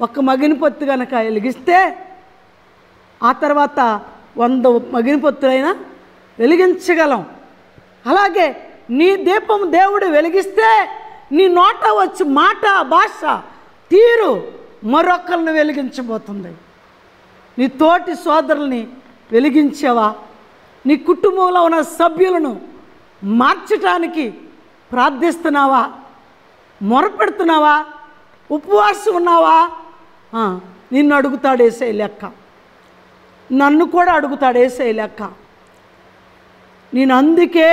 ఒక మగినపొత్తు కనుక వెలిగిస్తే ఆ తర్వాత 100 మగినపొత్తులైనా వెలిగించగలం. అలాగే నీ దీపం దేవుడు వెలిగిస్తే నీ నోట వచ్చి మాట, భాష, తీరు మరొకరిని వెలిగించబోతుంది. నీ తోటి సోదరుల్ని వెలిగించావా? నీ కుటుంబంలో ఉన్న సభ్యులను మార్చటానికి ప్రార్థిస్తున్నావా? మొరపెడుతున్నావా? ఉపవాసం ఉన్నావా? నిన్ను అడుగుతాడు యేసయ్య లెక్క, నన్ను కూడా అడుగుతాడు యేసయ్య లెక్క. నేను అందుకే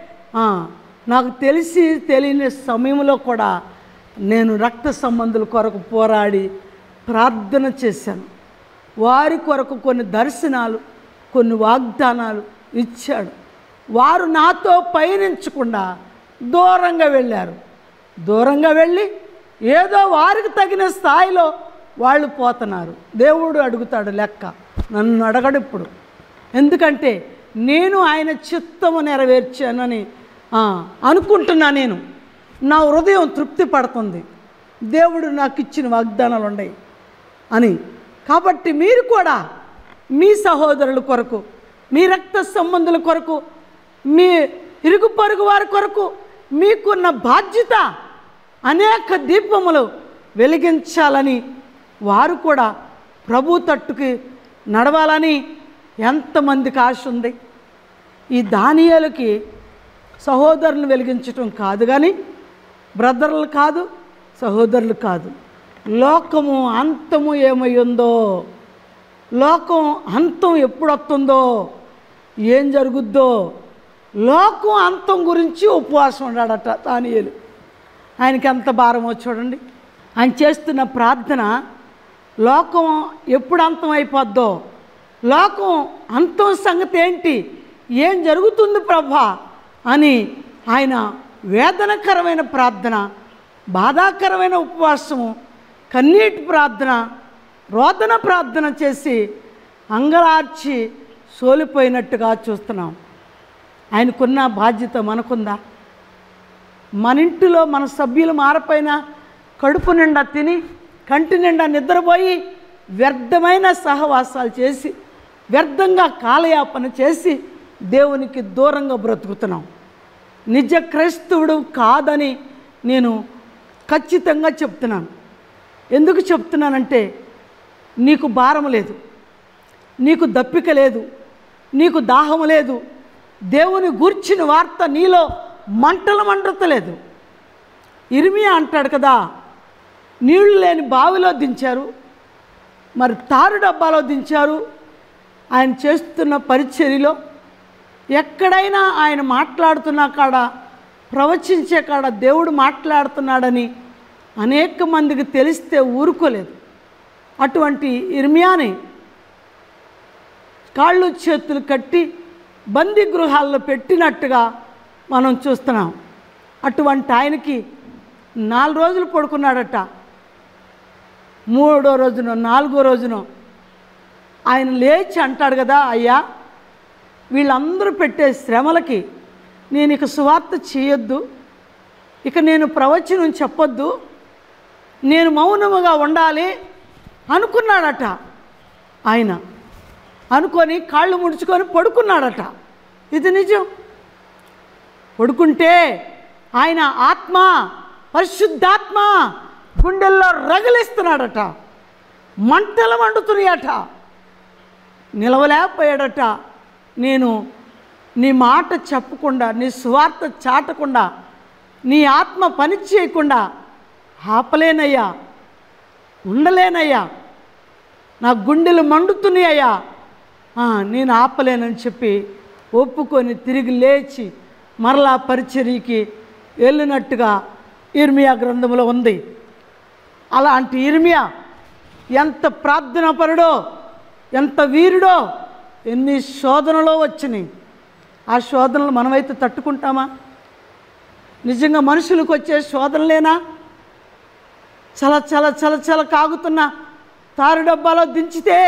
నాకు తెలిసి తెలియని సమయంలో కూడా నేను రక్త సంబంధుల కొరకు పోరాడి ప్రార్థన చేశాను. వారి కొరకు కొన్ని దర్శనాలు, కొన్ని వాగ్దానాలు ఇచ్చాడు. వారు నాతో పయనించకుండా దూరంగా వెళ్ళారు. దూరంగా వెళ్ళి ఏదో వారికి తగిన స్థాయిలో వాళ్ళు పోతున్నారు. దేవుడు అడుగుతాడు లెక్క, నన్ను అడగడు ఇప్పుడు. ఎందుకంటే నేను ఆయన చిత్తము నెరవేర్చానని అనుకుంటున్నా. నేను నా హృదయం తృప్తి పడుతుంది, దేవుడు నాకు ఇచ్చిన వాగ్దానాలు ఉన్నాయి అని. కాబట్టి మీరు కూడా మీ సహోదరుల కొరకు, మీ రక్త సంబంధుల కొరకు, మీ ఇరుగు పొరుగు వారి కొరకు మీకున్న బాధ్యత అనేక దీపములు వెలిగించాలని, వారు కూడా ప్రభు తట్టుకి నడవాలని ఎంతమందికి ఆశ ఉంది. ఈ దానియేలుకి సహోదరులు వెలిగించటం కాదు, కానీ బ్రదర్లు కాదు, సహోదరులు కాదు. లోకము అంతము ఏమై ఉందో, లోకం అంతం ఎప్పుడు వస్తుందో, ఏం జరుగుద్దో, లోకం అంతం గురించి ఉపవాసం ఉన్నాడట దానియేలు. ఆయనకి ఎంత భారమో చూడండి. ఆయన చేస్తున్న ప్రార్థన, లోకం ఎప్పుడు అంతం అయిపోద్దో, లోకం అంతం సంగతి ఏంటి, ఏం జరుగుతుంది ప్రభా అని ఆయన వేదనకరమైన ప్రార్థన, బాధాకరమైన ఉపవాసము, కన్నీటి ప్రార్థన, రోదన ప్రార్థన చేసి అంగలార్చి సోలిపోయినట్టుగా చూస్తున్నాం. ఆయనకున్న బాధ్యత మనకుందా? మన ఇంటిలో మన సభ్యులు మారపోయినా కడుపు నిండా తిని కంటి నిండా నిద్రపోయి వ్యర్థమైన సహవాసాలు చేసి వ్యర్థంగా కాలయాపన చేసి దేవునికి దూరంగా బ్రతుకుతున్నాం. నిజ క్రైస్తవుడు కాదని నేను ఖచ్చితంగా చెప్తున్నాను. ఎందుకు చెప్తున్నానంటే, నీకు భారం లేదు, నీకు దప్పిక లేదు, నీకు దాహము లేదు, దేవుని గూర్చిన వార్త నీలో మంటలు మండుతలేదు. ఇర్మియా అంటాడు కదా, నీళ్లు లేని బావిలో దించారు, మరి తారు డబ్బాలో దించారు. ఆయన చేస్తున్న పరిచర్యలో ఎక్కడైనా ఆయన మాట్లాడుతున్న కాడ, ప్రవచించే కాడ దేవుడు మాట్లాడుతున్నాడని అనేక మందికి తెలిస్తే ఊరుకోలేదు. అటువంటి ఇర్మియాని కాళ్ళు చేతులు కట్టి బందీ గృహాల్లో పెట్టినట్టుగా మనం చూస్తున్నాం. అటువంటి ఆయనకి 4 రోజులు పడుకున్నాడట. 3వ రోజున 4వ రోజున ఆయన లేచి అంటాడు కదా, అయ్యా వీళ్ళందరూ పెట్టే శ్రమలకి నేను ఇక సువార్త చేయొద్దు, ఇక నేను ప్రవచనం చెప్పొద్దు, నేను మౌనముగా ఉండాలి అనుకున్నాడట. ఆయన అనుకొని కాళ్ళు ముడుచుకొని పడుకున్నాడట. ఇది నిజం. పడుకుంటే ఆయన ఆత్మ, పరిశుద్ధాత్మ గుండెల్లో రగిలిస్తున్నాడట, మంటలు మండుతున్నాయట. నిలవలేకపోయాడట. నేను నీ మాట చెప్పకుండా, నీ సువార్త చాటకుండా, నీ ఆత్మ పని చేయకుండా ఆపలేనయ్యా, ఉండలేనయ్యా, నా గుండెలు మండుతున్నాయ్యా, నేను ఆపలేనని చెప్పి ఒప్పుకొని తిరిగి లేచి మరలా పరిచర్యకి వెళ్ళినట్టుగా ఇర్మియా గ్రంథంలో ఉంది. అలాంటి ఇర్మియా ఎంత ప్రార్థనాపరుడో, ఎంత వీరుడో, ఎన్ని శోధనలో వచ్చినాయి. ఆ శోధనలు మనమైతే తట్టుకుంటామా? నిజంగా మనుషులకు వచ్చే శోధనలేనా? చల చల చల చల కాగుతున్న తారు డబ్బాలో దించితే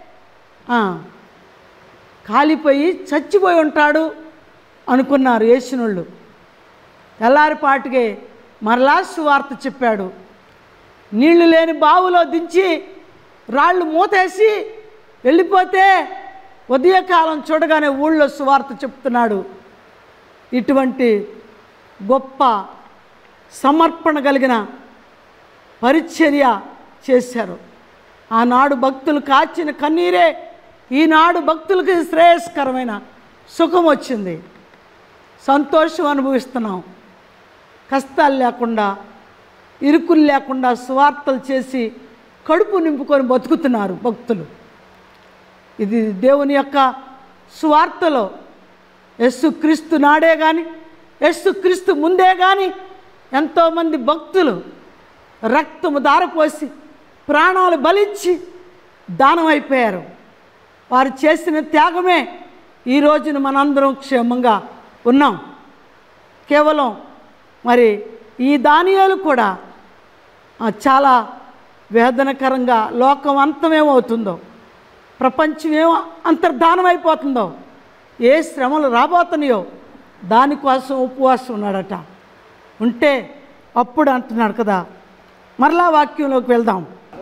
కాలిపోయి చచ్చిపోయి ఉంటాడు అనుకున్నారు యేసునోళ్ళు. తెల్లారిపాటికే మరలా సువార్త చెప్పాడు. నీళ్లు లేని బావిలో దించి రాళ్ళు మూతేసి వెళ్ళిపోతే ఉదయకాలం చూడగానే ఊళ్ళో సువార్త చెప్తున్నాడు. ఇటువంటి గొప్ప సమర్పణ కలిగిన పరిచర్య చేశారు. ఆనాడు భక్తులు కాచిన కన్నీరే ఈనాడు భక్తులకి శ్రేయస్కరమైన సుఖం వచ్చింది. సంతోషం అనుభవిస్తున్నాం. కష్టాలు లేకుండా, ఇరుకులు లేకుండా సువార్తలు చేసి కడుపు నింపుకొని బతుకుతున్నారు భక్తులు. ఇది దేవుని యొక్క సువార్తలో యేసుక్రీస్తు నాడే కానీ, యేసుక్రీస్తు ముందే కానీ ఎంతోమంది భక్తులు రక్తము ధారపోసి ప్రాణాలు బలిచ్చి దానం అయిపోయారు. వారు చేసిన త్యాగమే ఈ రోజున మనందరం క్షేమంగా ఉన్నాం. కేవలం మరి ఈ దానియాలు కూడా చాలా వేదనకరంగా లోకం అంతమేమవుతుందో, ప్రపంచం ఏమో అంతర్ధానం అయిపోతుందో, ఏ శ్రమలు రాబోతున్నాయో దానికోసం ఉపవాసం ఉన్నాడట. ఉంటే అప్పుడు అంటున్నాడు కదా. మరలా వాక్యంలోకి వెళ్దాం.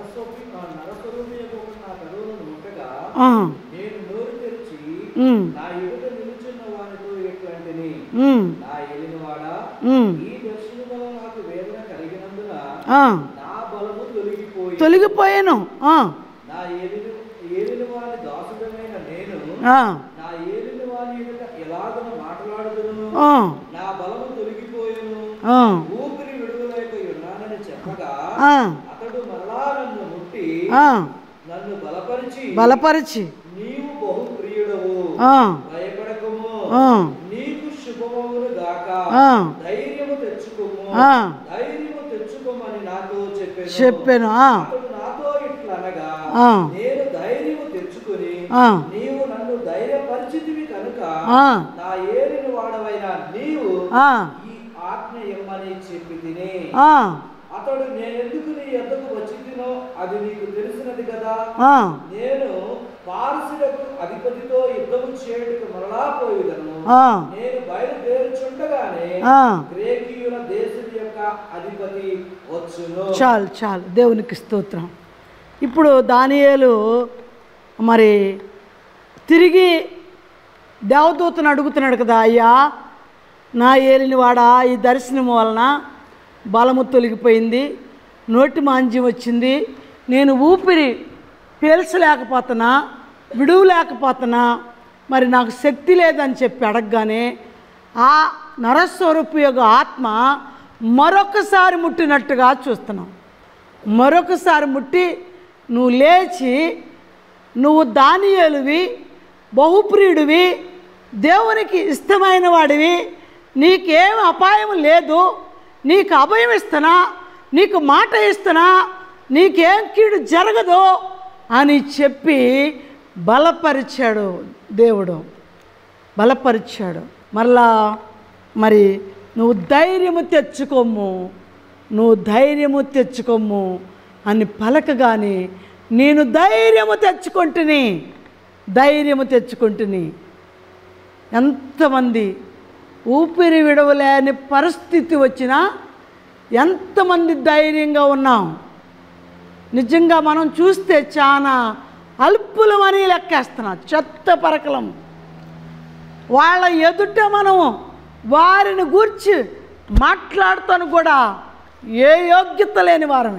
తొలగిపోయాను. బలపరిచి నీవు బహు ప్రియుడవు, భయపడకుము, నీకు శుభమగును గాక, ధైర్యము తెచ్చుకోము, ధైర్యము తెచ్చుకోమని నాతో చెప్పాను. అతడు నాతో ఇట్లనగా, నేను ధైర్యము తెచ్చుకొని నీవు నన్ను ధైర్యపరిచితివి కనుక నా ఏలిన వాడవైన నీవు ఈ ఆజ్ఞ ఇమ్మని చెప్పి తిని, అతడు నేనెందుకు నీ యొద్దకు వచ్చి తినో అది నీకు తెలిసినది కదా. నేను పారసీలకు అధిపతితో యుద్ధము చేయుటకు మరలా పోయేదను. నేను బయలుదేరుచుండగానే గ్రేకీయుల దేశం యొక్క అధిపతి వచ్చును. చాలు దేవునికి స్తోత్రం. ఇప్పుడు దానియేలు మరి తిరిగి దేవదూతను అడుగుతున్నాడు కదా, అయ్యా నా ఏలినవాడా, ఈ దర్శనం వలన బలము తొలగిపోయింది, నోటి మాంజ్యం వచ్చింది, నేను ఊపిరి పీల్చలేకపోతున్నా, విడువలేకపోతున్నా, మరి నాకు శక్తి లేదని చెప్పి అడగగానే ఆ నరస్వరూపి యొక్క ఆత్మ మరొకసారి ముట్టినట్టుగా చూస్తున్నాం. మరొకసారి ముట్టి నువ్వు లేచి, నువ్వు దానియేలువి, బహుప్రియుడివి, దేవునికి ఇష్టమైన వాడివి, నీకేం అపాయం లేదు, నీకు అభయం ఇస్తున్నా, నీకు మాట ఇస్తున్నా, నీకేం కీడు జరగదు అని చెప్పి బలపరిచాడు. దేవుడు బలపరిచాడు. మరలా మరి నువ్వు ధైర్యము తెచ్చుకోము అని పలకగాని నేను ధైర్యము తెచ్చుకుంటుని. ఎంతమంది ఊపిరి విడవలేని పరిస్థితి వచ్చినా ఎంతమంది ధైర్యంగా ఉన్నాం. నిజంగా మనం చూస్తే చాలా అల్పులమని లెక్కేస్తున్నాం, చెత్త పరకలం. వాళ్ళ ఎదుట మనం వారిని గూర్చి మాట్లాడుతాను కూడా ఏ యోగ్యత లేని వారమే.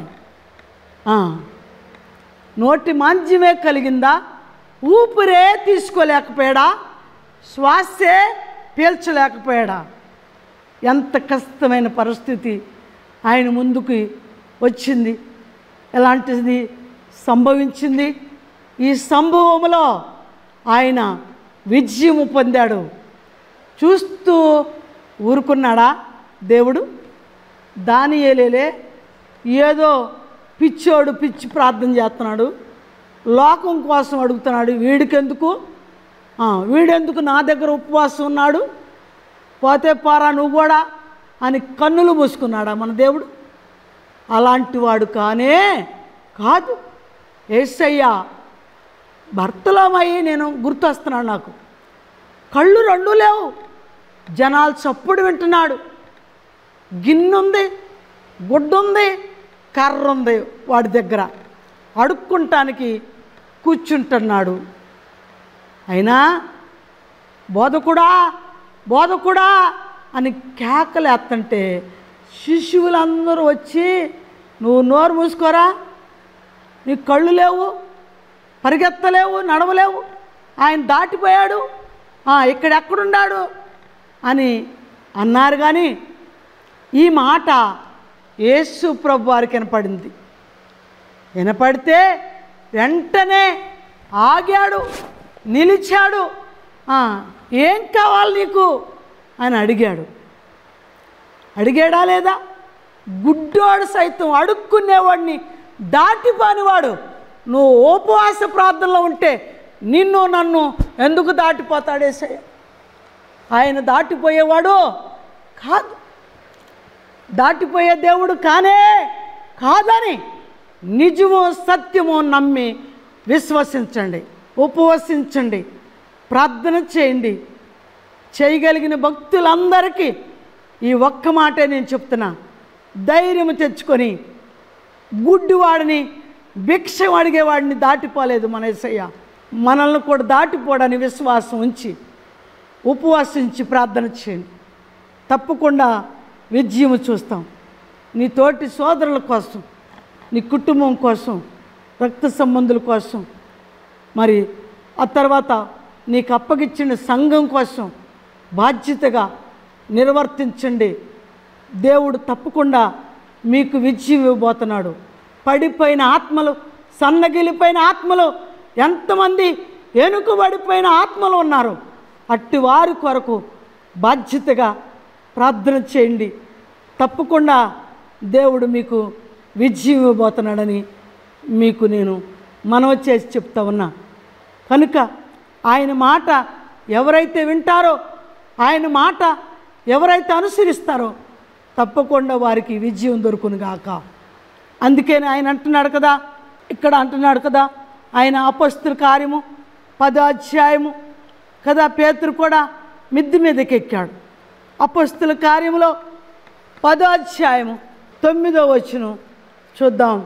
నోటి మాంజ్యమే కలిగిందా, ఊపిరే తీసుకోలేకపోయాడా, శ్వాసే పీల్చలేకపోయాడా. ఎంత కష్టమైన పరిస్థితి ఆయన ముందుకు వచ్చింది, ఎలాంటిది సంభవించింది. ఈ సంభవంలో ఆయన విజయము పొందాడు. చూస్తూ ఊరుకున్నాడా దేవుడు? దానియేలే ఏదో పిచ్చి ప్రార్థన చేస్తున్నాడు, లోకం కోసం అడుగుతున్నాడు. వీడెందుకు నా దగ్గర ఉపవాసం ఉన్నాడు, పోతే పోరా నువ్వు కూడా అని కన్నులు మూసుకున్నాడా మన దేవుడు? అలాంటి వాడు కాదు. యేసయ్య భర్తలోమయ్యి నేను గుర్తొస్తున్నాడు. నాకు కళ్ళు రెండు లేవు, జనాలు చప్పుడు వింటున్నాడు, గిన్నుంది, గుడ్డుంది, కర్ర ఉంది వాడి దగ్గర, అడుక్కుంటానికి కూర్చుంటున్నాడు. అయినా బోధకుడా బోధకుడా అని కేకలేస్తుంటే శిష్యులందరూ వచ్చి, నువ్వు నోరు మూసుకోరా, నీ కళ్ళు లేవు, పరిగెత్తలేవు, నడవలేవు, ఆయన దాటిపోయాడు, ఇక్కడెక్కడున్నాడు అని అన్నారు. కానీ ఈ మాట యేసు ప్రభు వారికి వినపడింది. వినపడితే వెంటనే ఆగాడు, నిలిచాడు. ఏం కావాలి నీకు అని అడిగాడు. అడిగాడా లేదా? గుడ్డోడు సైతం అడుక్కునేవాడిని దాటిపోనివాడు నువ్వు ఉపవాస ప్రార్థనలో ఉంటే నిన్ను నన్ను ఎందుకు దాటిపోతాడేసయ్య? ఆయన దాటిపోయేవాడు కాదు, దాటిపోయే దేవుడు కానే కాదని నిజము సత్యము నమ్మి విశ్వసించండి, ఉపవసించండి, ప్రార్థన చేయండి. చేయగలిగిన భక్తులందరికీ ఈ ఒక్క మాటే నేను చెప్తున్నా. ధైర్యం తెచ్చుకొని గుడ్డివాడిని, భిక్షం అడిగేవాడిని దాటిపోలేదు మన యేసయ్య. మనల్ని కూడా దాటిపోవడానికి విశ్వాసం ఉంచి ఉపవాసించి ప్రార్థన చేయండి, తప్పకుండా విజయం చూస్తాం. నీ తోటి సోదరుల కోసం, నీ కుటుంబం కోసం, రక్త సంబంధుల కోసం, మరి ఆ తర్వాత నీకు అప్పగిచ్చిన సంఘం కోసం బాధ్యతగా నిర్వర్తించండి. దేవుడు తప్పకుండా మీకు విజయం ఇవ్వబోతున్నాడు. పడిపోయిన ఆత్మలు, సన్నగిలిపోయిన ఆత్మలు, ఎంతమంది వెనుకబడిపోయిన ఆత్మలు ఉన్నారు, అట్టి వారి కొరకు బాధ్యతగా ప్రార్థన చేయండి. తప్పకుండా దేవుడు మీకు విజయం ఇవ్వబోతున్నాడని మీకు నేను మనవి చేసి చెప్తా ఉన్నా. కనుక ఆయన మాట ఎవరైతే వింటారో, ఆయన మాట ఎవరైతే అనుసరిస్తారో తప్పకుండా వారికి విజయం దొరుకునుగాక. అందుకని ఆయన అంటున్నాడు కదా, ఇక్కడ అంటున్నాడు కదా, ఆయన అపొస్తలుల కార్యము 10వ అధ్యాయము కదా, పేతురు కూడా మిద్ది మీదకి ఎక్కాడు. అపొస్తలుల కార్యములో 10వ అధ్యాయము 9వ వచనం చూద్దాం.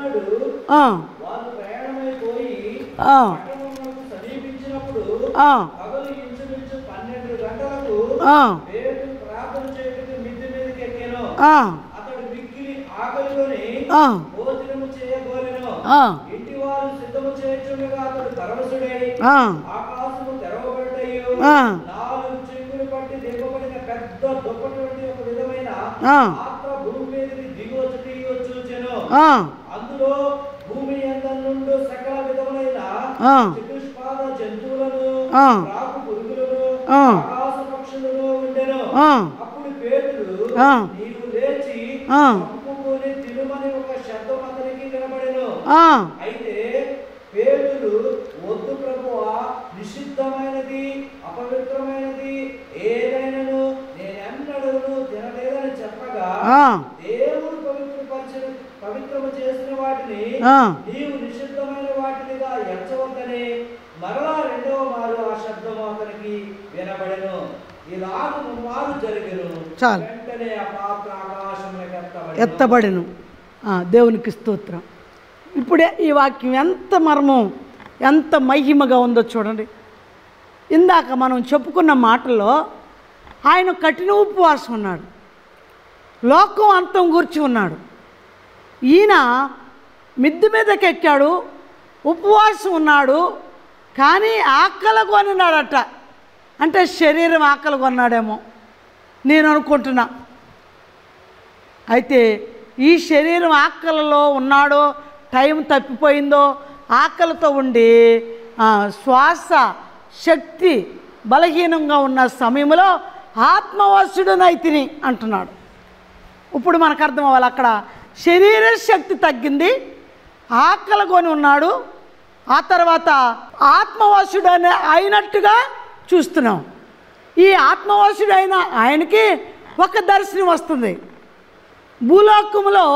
అందులో భూమి యందు సకల విధములైన చతుష్పాద జంతువులను, రాకు పురుగులను, ఆకాశ పక్షులను ఉండెను. అప్పుడు పేతురు, నీవు లేచి కప్పుకొని తినుమని ఒక శబ్దం అతనికి వినబడెను. అయితే పేతురు, వద్దు ప్రభువా, నిషిద్ధమైనది, అపవిత్రమైనది ఏదైనాను నేనెన్నడూ తినలేదని చెప్పగా, దేవుడు పవిత్రము చేసిన వాటిని నీవు నిషిద్ధమైన వాటినిగా ఎంచవద్దని మరలా రెండవ మారు ఆ శబ్దము అతనికి వినబడెను. ఇలాగ ముమ్మారు జరిగెను. వెంటనే ఆ పాత్ర ఆకాశమునకు ఎత్తబడెను. దేవునికి స్తోత్రం. ఇప్పుడే ఈ వాక్యం ఎంత మర్మం, ఎంత మహిమగా ఉందో చూడండి. ఇందాక మనం చెప్పుకున్న మాటల్లో ఆయన కఠిన ఉపవాసం ఉన్నాడు, లోకం అంతం గూర్చి ఉన్నాడు. ఈయన మిద్ది మీదకి ఎక్కాడు, ఉపవాసం ఉన్నాడు, కానీ ఆకలి కొన్నాడట. అంటే శరీరం ఆకలి కొన్నాడేమో నేను అనుకుంటున్నా. అయితే ఈ శరీరం ఆకలిలో ఉన్నాడో, టైం తప్పిపోయిందో, ఆకలితో ఉండి శ్వాస శక్తి బలహీనంగా ఉన్న సమయంలో ఆత్మవశుడనైతిని అంటున్నాడు. ఇప్పుడు మనకు అర్థం అవ్వాలి, అక్కడ శరీర శక్తి తగ్గింది, ఆకలి కొని ఉన్నాడు, ఆ తర్వాత ఆత్మవశుడు అయినట్టుగా చూస్తున్నాం. ఈ ఆత్మవశుడైన ఆయనకి ఒక దర్శనం వస్తుంది. భూలోకములో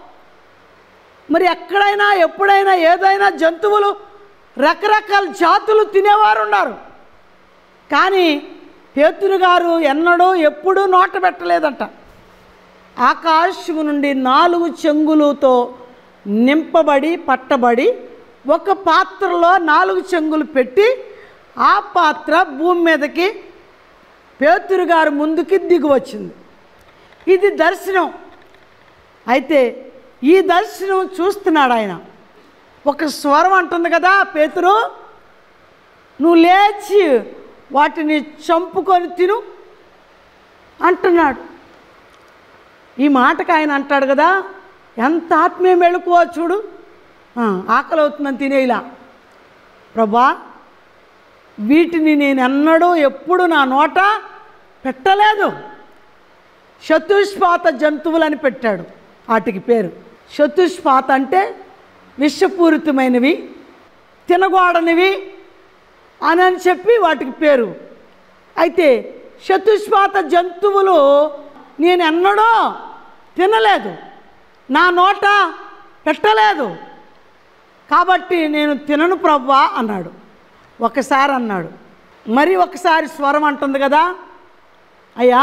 మరి ఎక్కడైనా ఎప్పుడైనా ఏదైనా జంతువులు రకరకాల జాతులు తినేవారు ఉన్నారు, కానీ పేతురు గారు ఎన్నడూ ఎప్పుడూ నోట పెట్టలేదంట. ఆకాశము నుండి 4 చెంగులతో నింపబడి పట్టబడి ఒక పాత్రలో 4 చెంగులు పెట్టి ఆ పాత్ర భూమి మీదకి పేతురు గారు ముందుకి దిగి వచ్చింది. ఇది దర్శనం. అయితే ఈ దర్శనం చూస్తున్నాడు ఆయన. ఒక స్వరం అంటుంది కదా, పేతురు నువ్వు లేచి వాటిని చంపుకొని తిను అంటున్నాడు. ఈ మాటకు ఆయన అంటాడు కదా, ఎంత ఆత్మీయ మెళుకువో చూడు. ఆకలి అవుతుందని తినేలా, ప్రభా వీటిని నేను ఎన్నడూ ఎప్పుడు నా నోట పెట్టలేదు. చతుష్పాత జంతువులని పెట్టాడు వాటికి పేరు. చతుష్పాత అంటే విషపూరితమైనవి, తినగూడనివి అని చెప్పి వాటికి పేరు. అయితే చతుష్పాత జంతువులు నేను ఎన్నడూ తినలేదు, నా నోట పెట్టలేదు, కాబట్టి నేను తినను ప్రభువా అన్నాడు. ఒకసారి అన్నాడు, మరి ఒకసారి స్వరం అంటుంది కదా, అయ్యా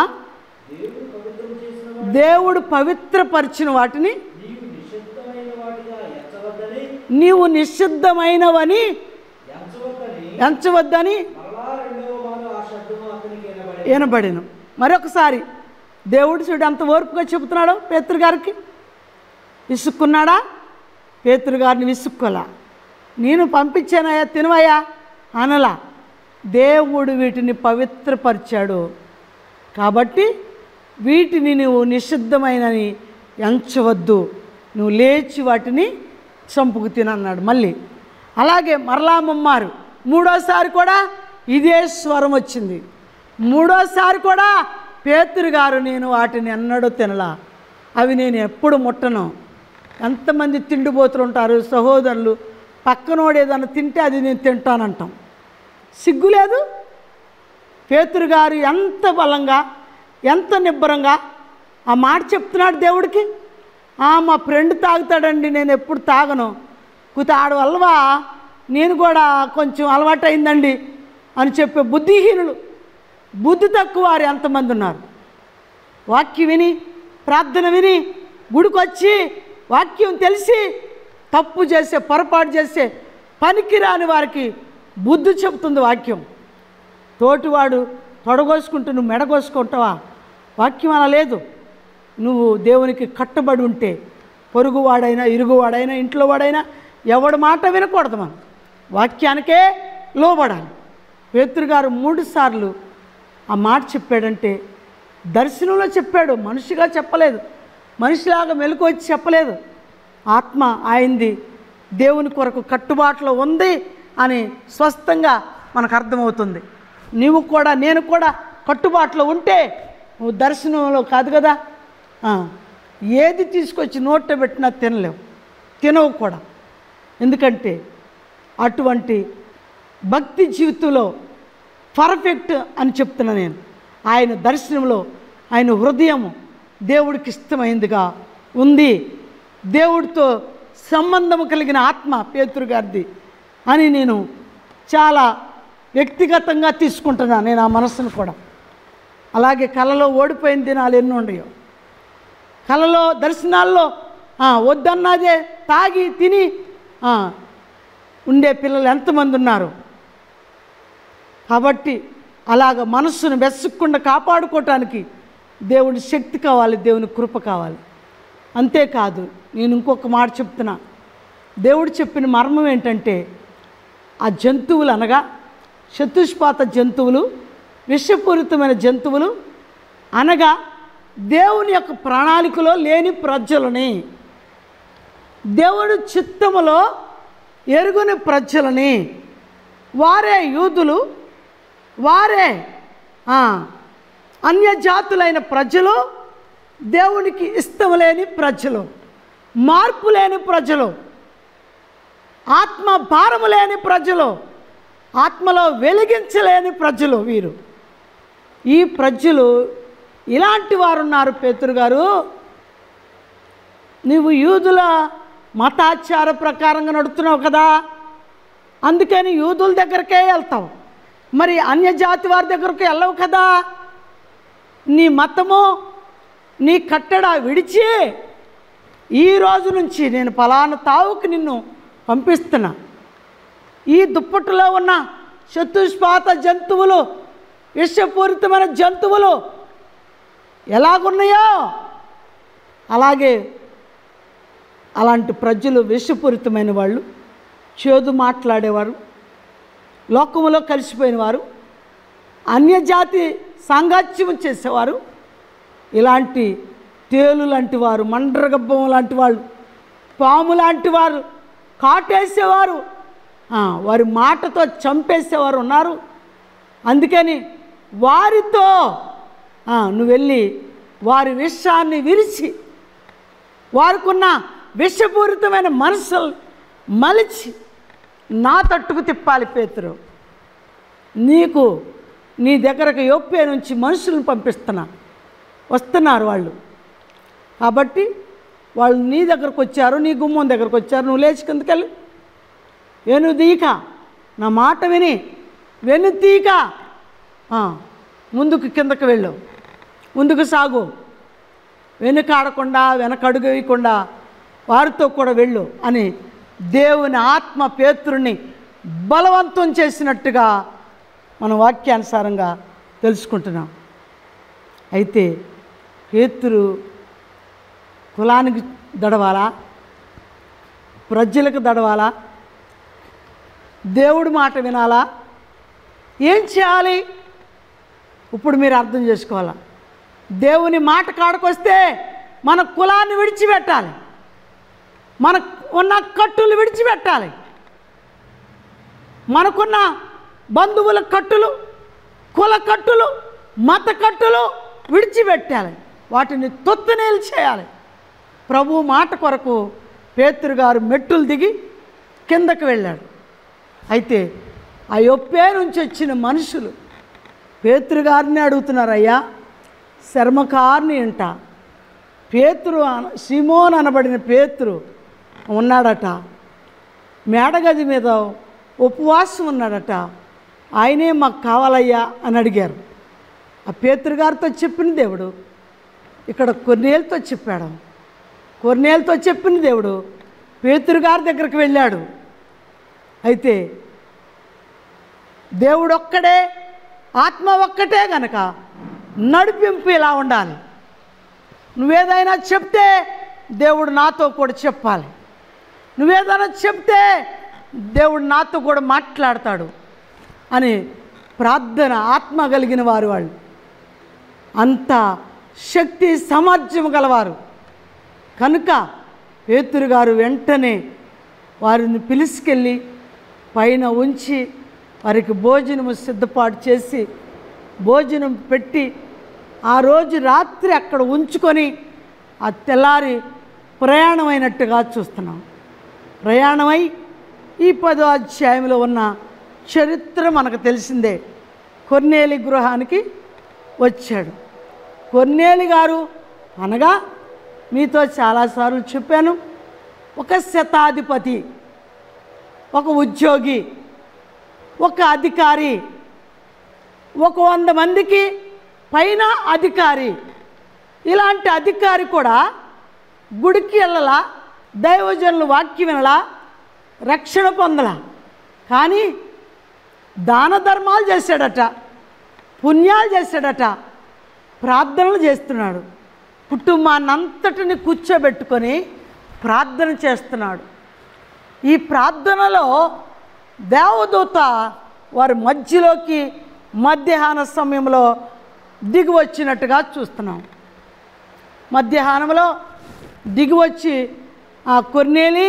దేవుడు పవిత్రపరిచిన వాటిని నీవు నిషిద్ధమైనవని ఎంచవద్దని వినబడిను. మరొకసారి దేవుడు చూడు అంత ఓర్పుగా చెబుతున్నాడు పేతురు గారికి. విసుక్కున్నాడా? పేతురు గారిని విసుక్కోలా. నేను పంపించానయ్యా తినవయ్యా అనలా. దేవుడు వీటిని పవిత్రపరిచాడు కాబట్టి వీటిని నువ్వు నిషిద్ధమైనని ఎంచవద్దు, నువ్వు లేచి వాటిని చంపుకు తినన్నాడు. మళ్ళీ అలాగే మరలా ముమ్మారు, మూడోసారి కూడా ఇదే స్వరం వచ్చింది. మూడోసారి కూడా పేతురు గారు నేను వాటిని ఎన్నడూ తినలా, అవి నేను ఎప్పుడు ముట్టను. ఎంతమంది తిండిపోతులు ఉంటారు సహోదరులు, పక్కనోడు ఏదన్నా తింటే అది నేను తింటానంటాం. సిగ్గులేదు? పేతురు గారు ఎంత బలంగా ఎంత నిబ్బరంగా ఆ మాట చెప్తున్నాడు దేవుడికి. మా ఫ్రెండ్ తాగుతాడండి, నేను ఎప్పుడు తాగను, ఆడ వల్లవా నేను కూడా కొంచెం అలవాటు అయిందండి అని చెప్పే బుద్ధిహీనులు, బుద్ధి తక్కువ వారు ఎంతమంది ఉన్నారు. వాక్యం విని ప్రార్థన విని గుడికొచ్చి వాక్యం తెలిసి తప్పు చేసే పొరపాటు చేసే పనికిరాని వారికి బుద్ధి చెబుతుంది వాక్యం. తోటివాడు తొడగోసుకుంటూ నువ్వు మెడగోసుకుంటావా? వాక్యం అలా లేదు. నువ్వు దేవునికి కట్టుబడి ఉంటే పొరుగువాడైనా ఇరుగువాడైనా ఇంట్లో వాడైనా ఎవడి మాట వినకూడదు, మనం వాక్యానికే లోబడాలి. పేతురు గారు 3 సార్లు ఆ మాట చెప్పాడంటే దర్శనంలో చెప్పాడు, మనిషిగా చెప్పలేదు, మనిషిలాగా మెలకు వచ్చి చెప్పలేదు. ఆత్మ ఆయనది దేవుని కొరకు కట్టుబాటులో ఉంది అని స్పష్టంగా మనకు అర్థమవుతుంది. నీవు కూడా నేను కూడా కట్టుబాటులో ఉంటే నువ్వు దర్శనంలో కాదు కదా, ఏది తీసుకొచ్చి నోట్లో పెట్టినా తినలేవు, తినవు కూడా. ఎందుకంటే అటువంటి భక్తి జీవితంలో పర్ఫెక్ట్ అని చెప్తున్నా నేను. ఆయన దర్శనంలో ఆయన హృదయం దేవుడికి ఇష్టమైందిగా ఉంది, దేవుడితో సంబంధం కలిగిన ఆత్మ పేతురు గారిది అని నేను చాలా వ్యక్తిగతంగా తీసుకుంటున్నాను. నేను ఆ మనస్సును కూడా అలాగే కళలో ఓడిపోయిన దినాలు ఎన్నో ఉన్నాయో, కళలో దర్శనాల్లో వద్దన్నదే తాగి తిని ఉండే పిల్లలు ఎంతమంది ఉన్నారు. కాబట్టి అలాగ మనస్సును వెసక్కుండా కాపాడుకోవటానికి దేవుని శక్తి కావాలి, దేవుని కృప కావాలి. అంతేకాదు, నేను ఇంకొక మాట చెప్తున్నా. దేవుడు చెప్పిన మర్మం ఏంటంటే ఆ జంతువులు అనగా చతుష్పాత జంతువులు, విషపూరితమైన జంతువులు అనగా దేవుని యొక్క ప్రణాళికలో లేని ప్రజలని, దేవుడి చిత్తములో ఎరుగుని ప్రజలని, వారే యూదులు, వారే అన్యజాతులైన ప్రజలు, దేవునికి ఇష్టం లేని ప్రజలు, మార్పు లేని ప్రజలు, ఆత్మ భారము లేని ప్రజలు, ఆత్మలో వెలిగించలేని ప్రజలు వీరు. ఈ ప్రజలు ఇలాంటి వారు ఉన్నారు. పేతురు గారు, నీవు యూదుల మతాచార ప్రకారంగా నడుస్తున్నావు కదా, అందుకని యూదుల దగ్గరకే వెళ్తావు, మరి అన్యజాతి వారి దగ్గరకు వెళ్ళవు కదా. నీ మతము నీ కట్టడ విడిచి ఈ రోజు నుంచి నేను ఫలానా తావుకి నిన్ను పంపిస్తున్నా. ఈ దుప్పట్టులో ఉన్న చతుష్పాత జంతువులు, విషపూరితమైన జంతువులు ఎలాగున్నాయో అలాగే అలాంటి ప్రజలు విషపూరితమైన వాళ్ళు, చేదు మాట్లాడేవారు, లోకములో కలిసిపోయిన వారు, అన్యజాతి సాంగత్యం చేసేవారు, ఇలాంటి తేలు లాంటి వారు, మండ్రగబ్బం లాంటి వాళ్ళు, పాము లాంటి వారు, కాటేసేవారు, వారి మాటతో చంపేసేవారు ఉన్నారు. అందుకని వారితో నువ్వు వెళ్ళి వారి విషాన్ని విరిచి వారికున్న విషపూరితమైన మనసులు మలిచి నా తట్టుకు తిప్పాలి. పేతురు, నీకు నీ దగ్గరకు యొప్పే నుంచి మనుషులను పంపిస్తున్నా, వస్తున్నారు వాళ్ళు. కాబట్టి వాళ్ళు నీ దగ్గరకు వచ్చారు, నీ గుమ్మం దగ్గరకు వచ్చారు. నువ్వు లేచి కిందకెళ్ళి వెనుదీక, నా మాట విని వెనుతీక ముందుకు కిందకు వెళ్ళు, ముందుకు సాగు, వెనుకాడకుండా వెనకడుగు వేయకుండా వారితో కూడా వెళ్ళు అని దేవుని ఆత్మ పేతురుని బలవంతం చేసినట్టుగా మనం వాక్యానుసారంగా తెలుసుకుంటున్నాం. అయితే పేతురు కులానికి దడవాలా, ప్రజలకు దడవాలా, దేవుడి మాట వినాలా, ఏం చేయాలి? ఇప్పుడు మీరు అర్థం చేసుకోవాలా. దేవుని మాట కాడకొస్తే మన కులాన్ని విడిచిపెట్టాలి, మనకు ఉన్న కట్టులు విడిచిపెట్టాలి, మనకున్న బంధువుల కట్టులు, కుల కట్టులు, మత కట్టులు విడిచిపెట్టాలి, వాటిని తొత్తునేలు చేయాలి. ప్రభు మాట కొరకు పేతురు గారు మెట్టులు దిగి కిందకు వెళ్ళాడు. అయితే ఆ యొప్పే నుంచి వచ్చిన మనుషులు పేతురు గారిని అడుగుతున్నారు, అయ్యా శర్మకారుని ఇంట పేతురు, సిమోన్ అనబడిన పేతురు ఉన్నాడట, మేడగది మీద ఉపవాసం ఉన్నాడట, ఆయనే మాకు కావాలయ్యా అని అడిగారు. ఆ పేతురు గారితో చెప్పిన దేవుడు ఇక్కడ కొర్నేలుతో చెప్పాడు. కొర్నేలుతో చెప్పిన దేవుడు పేతురు గారి దగ్గరికి వెళ్ళాడు. అయితే దేవుడు ఒక్కడే, ఆత్మ ఒక్కటే గనక నడిపింపు ఇలా ఉండాలి. నువ్వేదైనా చెప్తే దేవుడు నాతో కూడా చెప్పాలి, నువ్వేదైనా చెప్తే దేవుడు నాతో కూడా మాట్లాడతాడు అని ప్రార్థన ఆత్మ కలిగిన వారు, వాళ్ళు అంత శక్తి సామర్థ్యం గలవారు కనుక పేతురు గారు వెంటనే వారిని పిలుచుకెళ్ళి పైన ఉంచి వారికి భోజనము సిద్ధపాటు చేసి భోజనం పెట్టి ఆ రోజు రాత్రి అక్కడ ఉంచుకొని ఆ తెల్లారి ప్రయాణమైనట్టుగా చూస్తున్నాం. ప్రయాణమై ఈ 10వ అధ్యాయంలో ఉన్న చరిత్ర మనకు తెలిసిందే. కొర్నేలి గృహానికి వచ్చాడు. కొర్నేలి గారు అనగా మీతో చాలాసార్లు చెప్పాను, ఒక శతాధిపతి, ఒక ఉద్యోగి, ఒక అధికారి, ఒక 100 మందికి పైన అధికారి. ఇలాంటి అధికారి కూడా గుడికి వెళ్ళలా, దైవజనులు వాక్యం వినలా, రక్షణ పొందలా, కానీ దాన ధర్మాలు చేశాడట, పుణ్యాలు చేశాడట, ప్రార్థనలు చేస్తున్నాడు, కుటుంబాన్నంతటిని కూర్చోబెట్టుకొని ప్రార్థన చేస్తున్నాడు. ఈ ప్రార్థనలో దేవదూత వారి మధ్యలోకి మధ్యాహ్న సమయంలో దిగి వచ్చినట్టుగా చూస్తున్నాం. మధ్యాహ్నంలో దిగి వచ్చి ఆ కొర్నేలి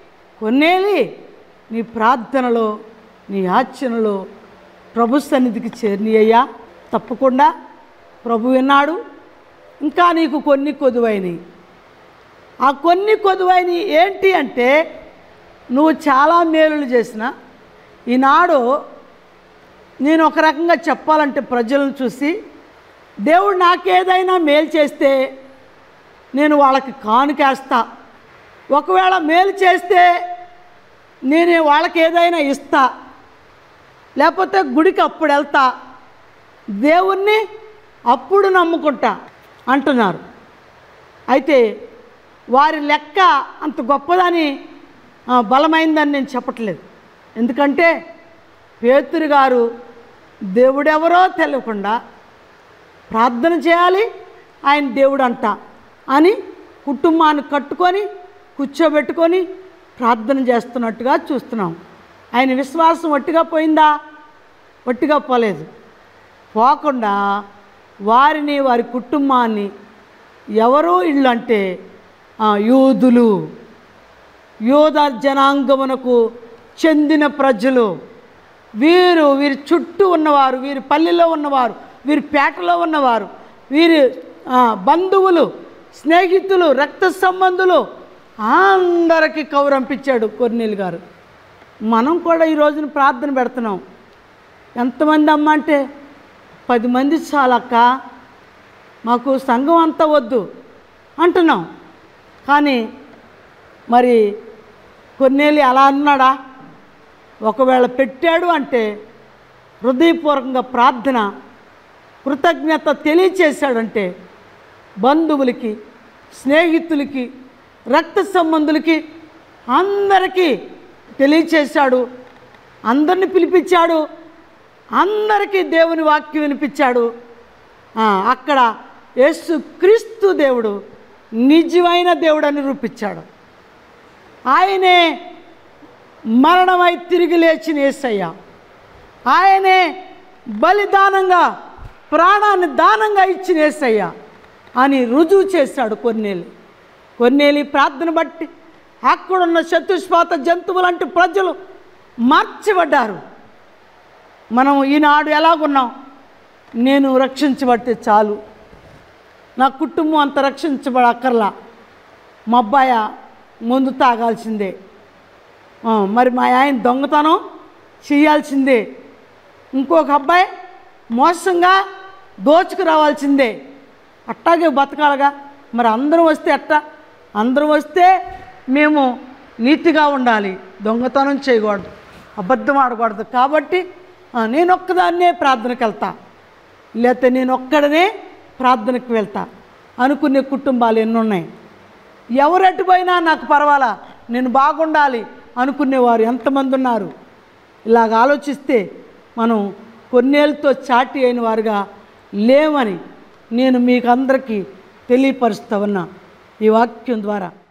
నీ ప్రార్థనలో, నీ యాచనలో ప్రభు సన్నిధికి చేరినయ్యా, తప్పకుండా ప్రభు విన్నాడు, ఇంకా నీకు కొన్ని కొదువైనవి. ఆ కొన్ని కొదువైనవి ఏంటి అంటే, నువ్వు చాలా మేలులు చేసిన, ఈనాడు నేను ఒక రకంగా చెప్పాలంటే ప్రజలను చూసి దేవుడు నాకేదైనా మేలు చేస్తే నేను వాళ్ళకి కానుకేస్తా, ఒకవేళ మేలు చేస్తే నేను వాళ్ళకి ఏదైనా ఇస్తా, లేకపోతే గుడికి అప్పుడు వెళ్తా, దేవుణ్ణి అప్పుడు నమ్ముకుంటా అంటున్నారు. అయితే వారి లెక్క అంత గొప్పదని బలమైందని నేను చెప్పట్లేదు. ఎందుకంటే పేతురు గారు దేవుడెవరో తెలియకుండా ప్రార్థన చేయాలి, ఆయన దేవుడు అంట అని కుటుంబాన్ని కట్టుకొని కూర్చోబెట్టుకొని ప్రార్థన చేస్తున్నట్టుగా చూస్తున్నాం. ఆయన విశ్వాసం ఒట్టిగా పోయిందా? ఒట్టిగా పోలేదు. పోకుండా వారిని, వారి కుటుంబాన్ని, ఎవరో ఇళ్ళు అంటే యూదులు, యూద జనాంగమునకు చెందిన ప్రజలు, వీరి చుట్టూ ఉన్నవారు, వీరి పల్లెలో ఉన్నవారు, వీరి పేటలో ఉన్నవారు, వీరి బంధువులు, స్నేహితులు, రక్త సంబంధులు అందరికీ కౌరంపించాడు కొర్నేలు గారు. మనం కూడా ఈ రోజున ప్రార్థన పెడుతున్నాం. ఎంతమంది అమ్మ అంటే 10 మంది చాలక్క, మాకు సంఘం అంతా వద్దు అంటున్నాం. కానీ మరి కొర్నేలు అలా అన్నాడా? ఒకవేళ పెట్టాడు అంటే హృదయపూర్వకంగా ప్రార్థన, కృతజ్ఞత తెలియచేశాడంటే బంధువులకి, స్నేహితులకి, రక్త సంబంధులకి అందరికీ తెలియచేశాడు. అందరిని పిలిపించాడు, అందరికీ దేవుని వాక్యం వినిపించాడు. అక్కడ యేసు క్రీస్తు దేవుడు నిజమైన దేవుడని నిరూపించాడు. ఆయనే మరణమై తిరిగి లేచిన యేసయ్య, ఆయనే బలిదానంగా ప్రాణాన్ని దానంగా ఇచ్చిన యేసయ్య అని రుజువు చేశాడు కొర్నేలు. కొర్నేలు ప్రార్థన బట్టి అక్కడున్న చతుష్పాత జంతువులంటి ప్రజలు మార్చబడ్డారు. మనం ఈనాడు ఎలాగున్నాం? నేను రక్షించబడితే చాలు, నా కుటుంబం అంత రక్షించబడక్కర్లా, మా అబ్బాయి ముందు తాగాల్సిందే, మరి మా ఆయన దొంగతనం చేయాల్సిందే, ఇంకొక అబ్బాయి మోసంగా దోచుకు రావాల్సిందే, అట్టాగే బతకాలగా. మరి అందరం వస్తే ఎట్టా? అందరం వస్తే మేము నీతిగా ఉండాలి, దొంగతనం చేయకూడదు, అబద్ధం ఆడకూడదు. కాబట్టి నేను ఒక్కదాన్నే ప్రార్థనకు వెళ్తా, లేకపోతే నేను ఒక్కడనే ప్రార్థనకు వెళ్తా అనుకునే కుటుంబాలు ఎన్నున్నాయి. ఎవరు అటుపోయినా నాకు పర్వాలా, నేను బాగుండాలి అనుకునేవారు ఎంతమంది ఉన్నారు? ఇలాగ ఆలోచిస్తే మనం కొన్నేళ్ళతో చాటి అయిన వారుగా లేవని నేను మీకు అందరికీ తెలియపరుస్తా ఉన్నా ఈ వాక్యం ద్వారా.